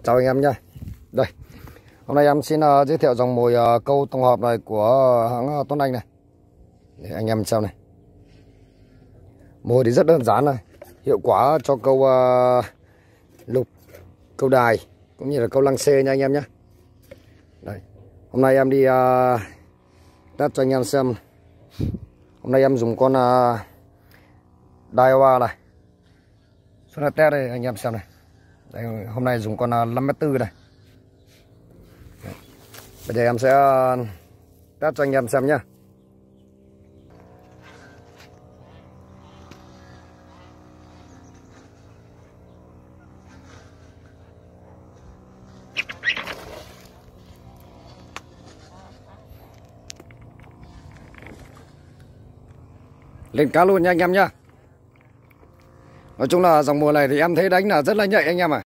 Chào anh em nha. Đây, hôm nay em xin giới thiệu dòng mồi câu tổng hợp này của hãng Tuấn Anh này để anh em xem này. Mồi thì rất đơn giản này, hiệu quả cho câu lục, câu đài cũng như là câu lăng xê nha anh em nhé. Đây, hôm nay em đi test cho anh em xem. Hôm nay em dùng con Daiwa này. Số là test đây anh em xem này. Đây, hôm nay dùng con 5m4 này. Đấy. Bây giờ em sẽ test cho anh em xem nhé. Lên cá luôn nha anh em nhá. Nói chung là dòng mồi này thì em thấy đánh là rất là nhạy anh em à.